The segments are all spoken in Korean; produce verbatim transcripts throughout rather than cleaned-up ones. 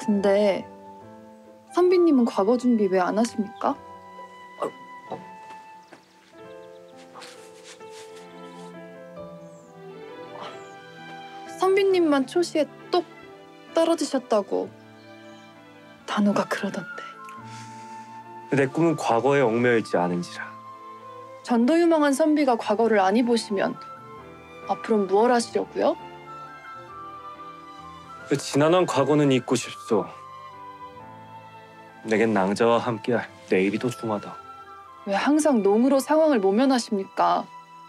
근데 선비님은 과거 준비 왜 안 하십니까? 선비님만 초시에 똑 떨어지셨다고 단호가 그러던데. 내 꿈은 과거에 얽매여있지 않은지라. 전도유망한 선비가 과거를 안 입으시면 앞으로는 무얼 하시려고요? 지난한 과거는 잊고 싶소. 내겐 낭자와 함께할 내일이 더 중하다. 왜 항상 농으로 상황을 모면하십니까?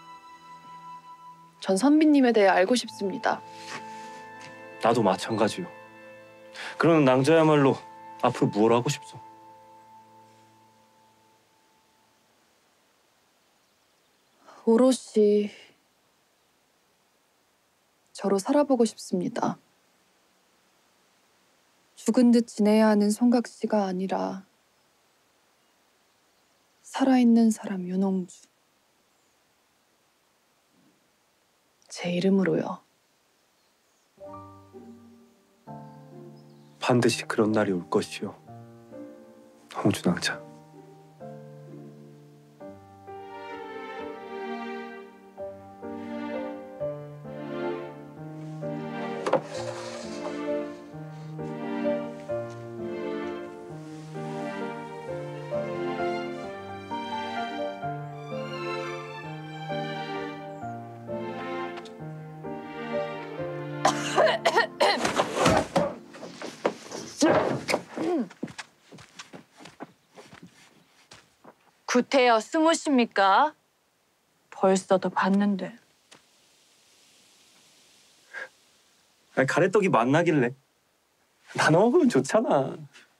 전 선비님에 대해 알고 싶습니다. 나도 마찬가지요. 그러는 낭자야말로 앞으로 무엇 하고 싶소? 오롯이 저로 살아보고 싶습니다. 죽은 듯 지내야 하는 송각씨가 아니라 살아있는 사람 윤홍주. 제 이름으로요. 반드시 그런 날이 올 것이요. 홍준왕자. 구태여 스무십니까? 벌써도 봤는데. 아니, 가래떡이 맛나길래 나눠 먹으면 좋잖아.